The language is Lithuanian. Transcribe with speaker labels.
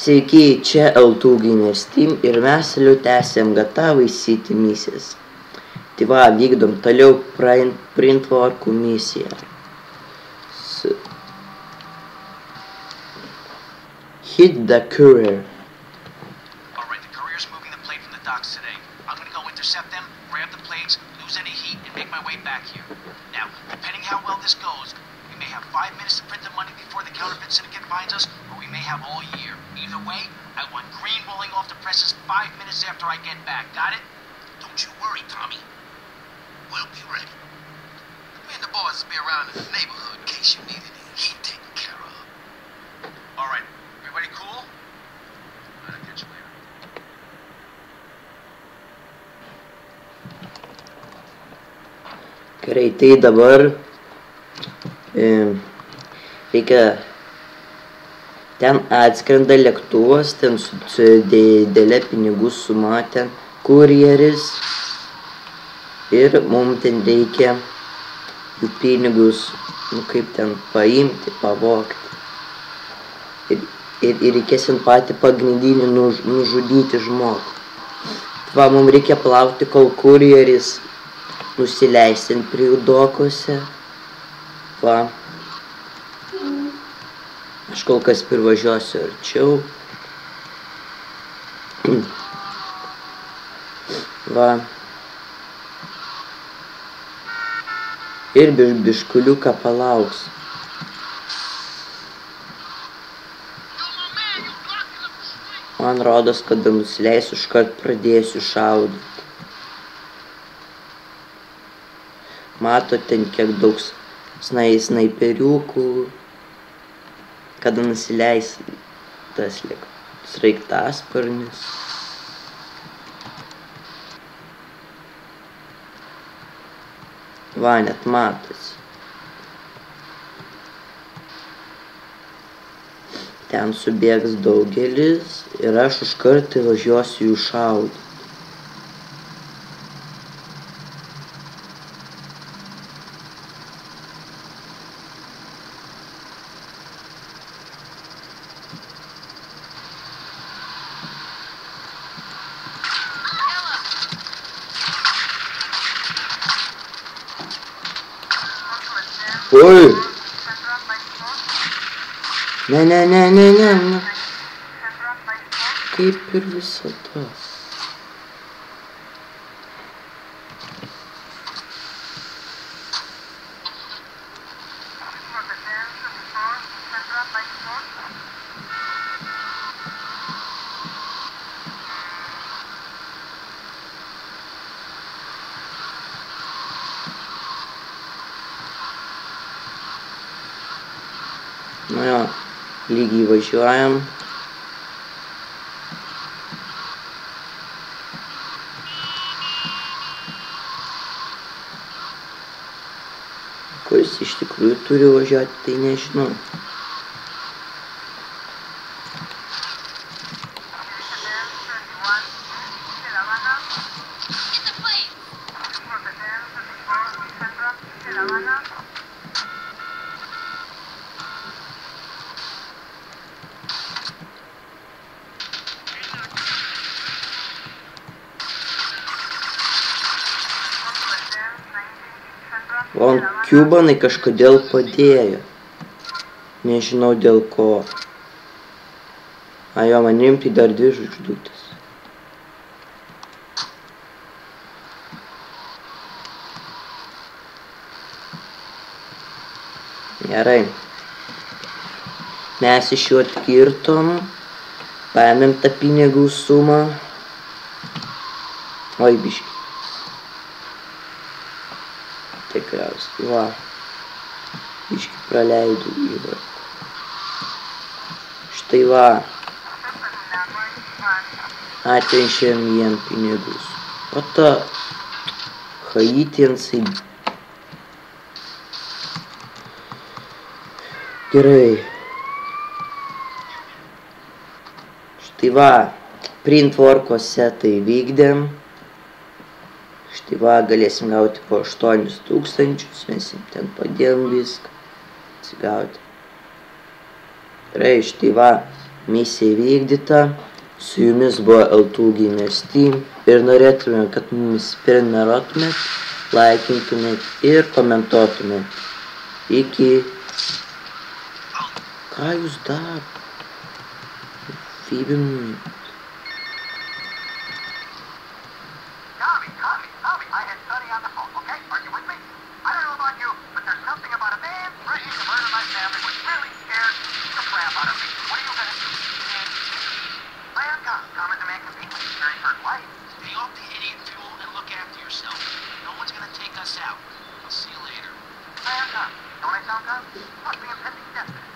Speaker 1: Sveiki, čia L2 Gamers Team ir mes toliau tęsiam GTA Vice City misijas. Tai va, vykdom toliau printworkų misiją. Hit the courier.
Speaker 2: Alright, the courier's moving the plate from the docks today. I'm gonna go intercept them, grab the plates, lose any heat, and make my way back here. Now, depending how well this goes, we may have 5 minutes to print the money before the counterfeit syndicate finds us, or we may have all year. Either way, I want green rolling off the presses 5 minutes after I get back. Got it? Don't you worry, Tommy. We'll be ready. Me and the boys will be around in the neighborhood in case you need any heat taken care of. Alright, everybody cool? I'll catch you later.
Speaker 1: Gerai, tai dabar reikia ten atskrenda lėktuvas, ten su didelė pinigų suma, ten kurjeris ir mums ten reikia jų pinigus, kaip ten paimti, pavogti. Ir reikės ten patį pagrindinį nužudyti žmogų. Va, mums reikia palaukti, kol kurjeris nusileis ten prie jų dokuose. Va. Aš kol kas privažiuosiu arčiau. Va. Ir biškuliuką palauks. Man rodos, kada nusileisiu, iškart pradėsiu šaudyti. Mato ten kiek daug snaiperiukų. Kada nusileis tas sraigtasparnis. Va, net matosi. Ten subėgs daugelis ir aš iškart važiuosiu jų šaudyti. Oi! Ne. Kaip ir visada. Nu jo, lygiai važiuojam. Kur jis iš tikrųjų turi važiuoti, tai nežinau. O Cubanai kažkodėl padėjo. Nežinau dėl ko. A jo, manim tai dar 2 žvaigždutės. Gerai. Mes iš jų atkirtom. Paėmėm tą pinigų sumą. Oi, biški. Tikriausiai, va. Biški praleidau įvarą. Štai va. Atvenšėm jiem pinigus. O ta Haitiensai. Gerai. Štai va. Printworko setą įvykdėm. Štai va, galėsim gauti po 8000, mes jam ten padėjom viską atsigauti. Gerai, štai va, Misija įvykdyta. Su jumis buvo L2 Gamers Team ir norėtume, kad mumis prenumeruotumėt, laikintumėt ir komentuotumėt. Iki. Ką jūs dar? Fibin.
Speaker 2: Tommy, I had Sonny on the phone, okay? Are you with me? I don't know about you, but there's something about a man threatening to murder my family which really scares the crap out of me. What are you gonna do? Plan come as a man can be when he's very first wife. Stay off the idiot fuel and look after yourself. No one's gonna take us out. I'll see you later. Plan come. Don't I sound good? Must be impending death.